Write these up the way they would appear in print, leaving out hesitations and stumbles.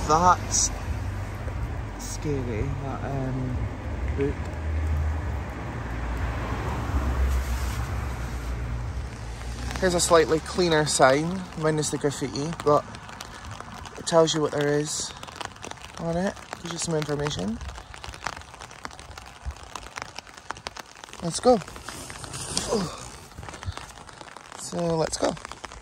That's scary, that book. Here's a slightly cleaner sign, minus the graffiti, but it tells you what there is on it, gives you some information. Let's go. So let's go.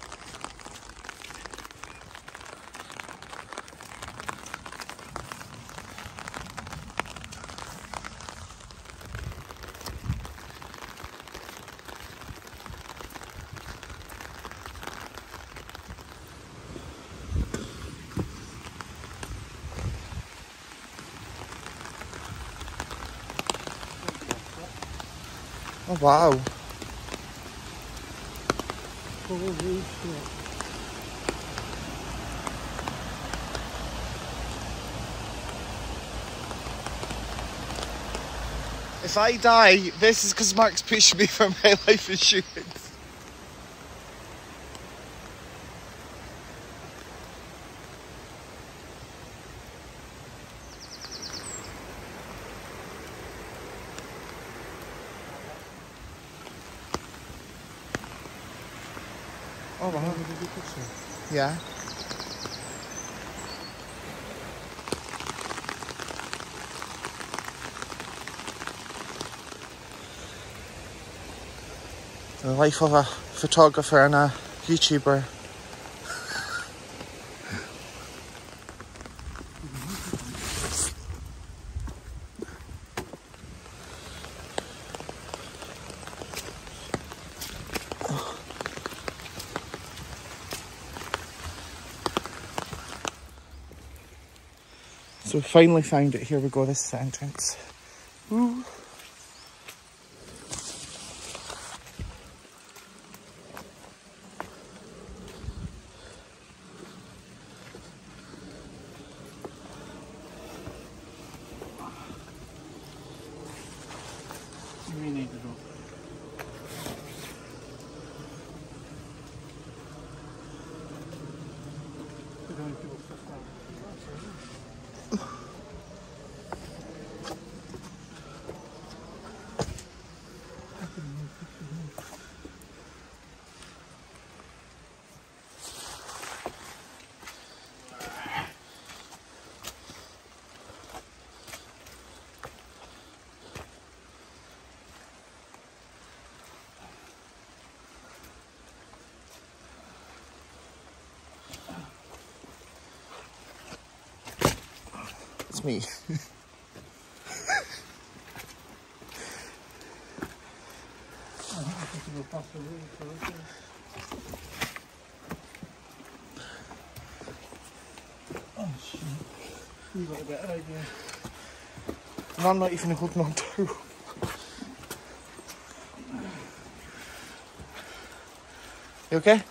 Oh wow. Holy shit. If I die, this is because Mark's pushing me for my life insurance. Oh wow. Yeah. The life of a photographer and a YouTuber. So we finally found it. Here we go, this is the entrance. Ooh. We need to go. It's me. Oh shit. You got a better idea. And I'm not even holding on to. You okay?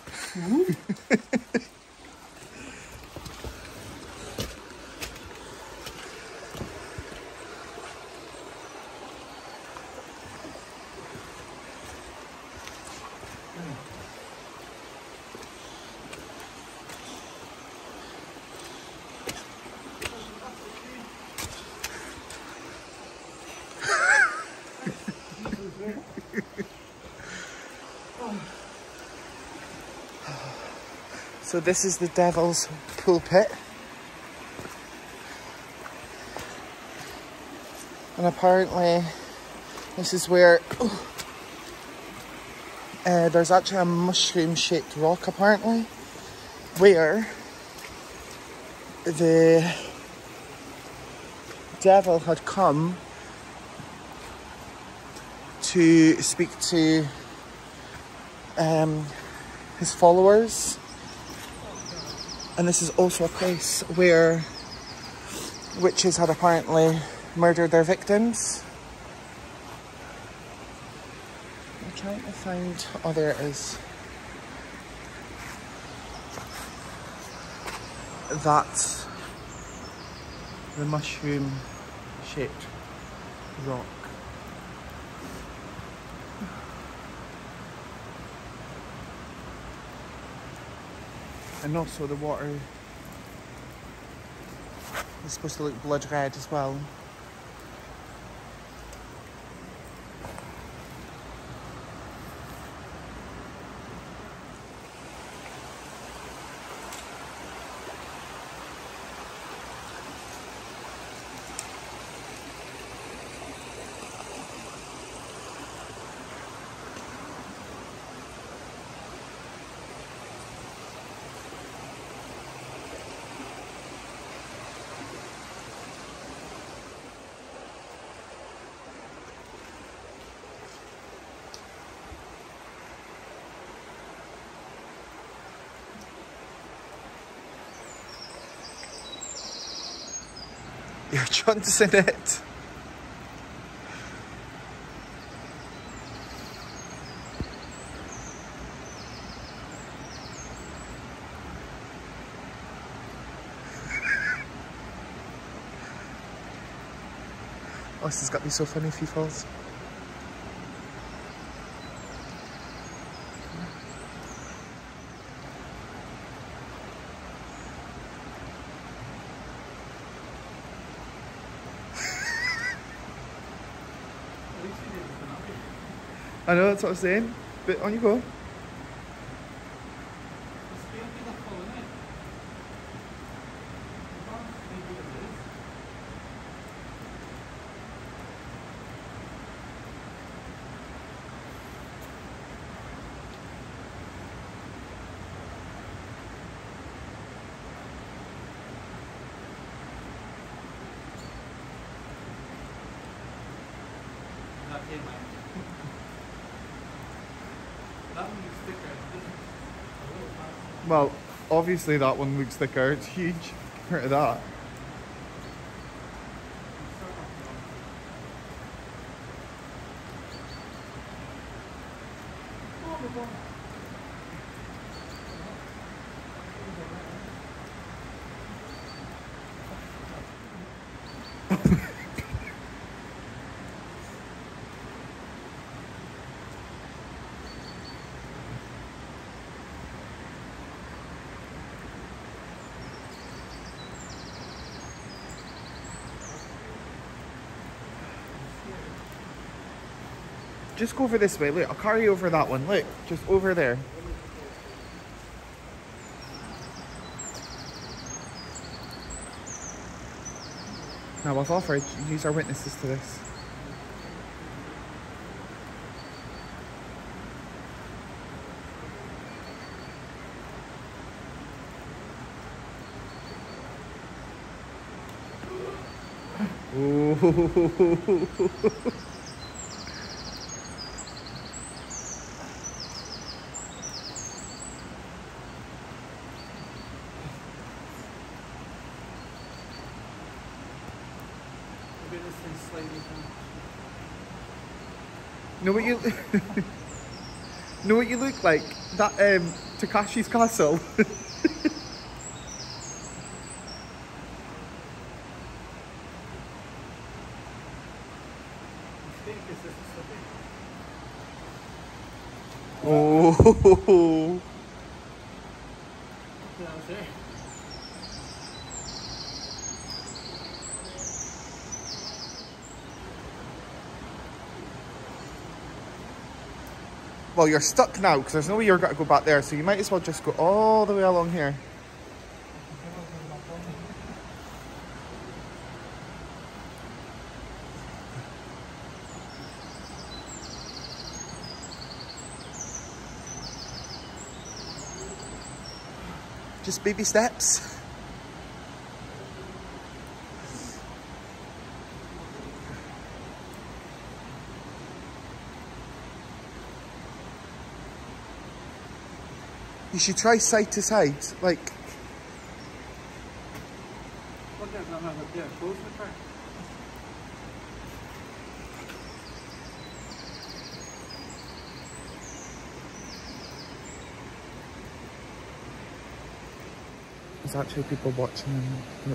So this is the Devil's Pulpit. And apparently this is where there's actually a mushroom-shaped rock apparently, where the devil had come to speak to his followers. And this is also a place where witches had apparently murdered their victims. I'm trying to find... oh, there it is. That's the mushroom-shaped rock. And also the water It's supposed to look blood red as well. You're Johnson it. Oh, this has got to be so funny if he falls. I know, that's what I was saying, but on you go. Well, obviously that one looks thicker, it's huge compared to that. Just go over this way, look, I'll carry you over that one, look, just over there. Now I've offered, use our witnesses to this. Ooh. Know what you know what you look like? That Takashi's castle. Oh. Well, you're stuck now because there's no way you're going to go back there, so you might as well just go all the way along here. Just baby steps. You should try side to side, like. There's actually people watching and look.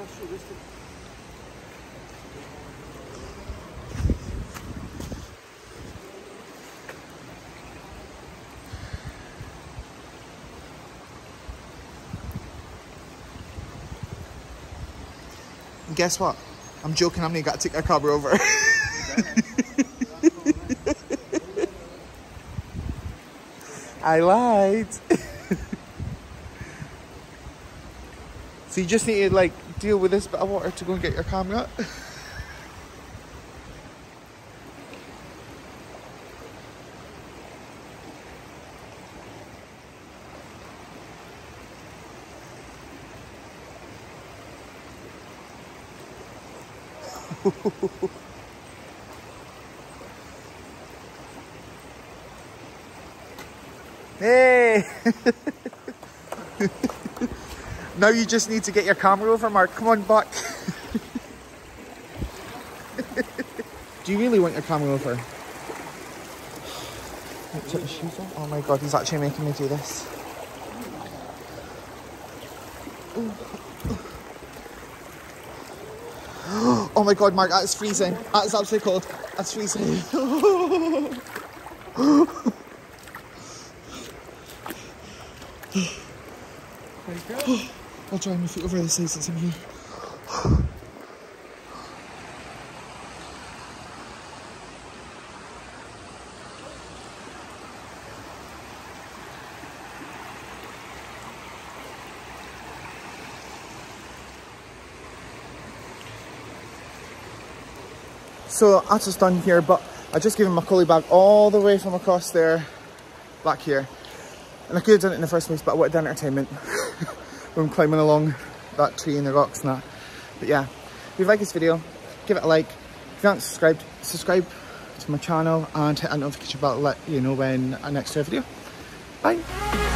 And guess what? I'm joking, I'm not got to take our camera over. I lied. So you just need to like deal with this bit of water to go and get your camera. Hey! Now you just need to get your camera over, Mark. Come on back. Do you really want your camera over? Take my shoes off. Oh my god, he's actually making me do this. Oh my god, Mark, that's freezing. That's absolutely cold. That's freezing. I'll dry my feet over the side since I'm here. So that's just done here, but I just gave him my collie bag all the way from across there, back here. And I could have done it in the first place, but I wanted entertainment when I'm climbing along that tree and the rocks and that. But yeah, if you like this video, give it a like. If you haven't subscribed, subscribe to my channel and hit that notification bell to let you know when I next do a video. Bye!